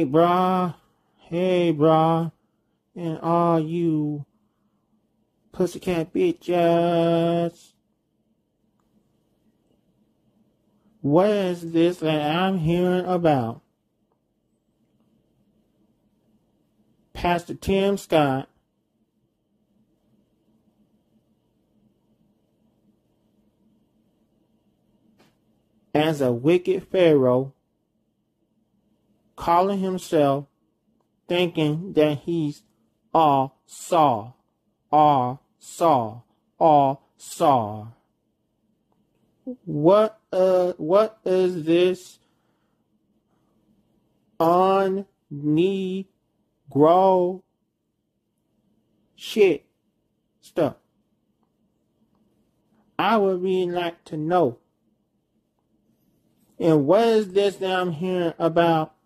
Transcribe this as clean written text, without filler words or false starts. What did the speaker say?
Hey, brah. Hey, brah. And all you pussycat bitches. What is this that I'm hearing about? Pastor Tim Scott as a wicked Pharaoh, calling himself, thinking that he's all saw. What is this un-Negro shit stuff? I would really like to know. And what is this that I'm hearing about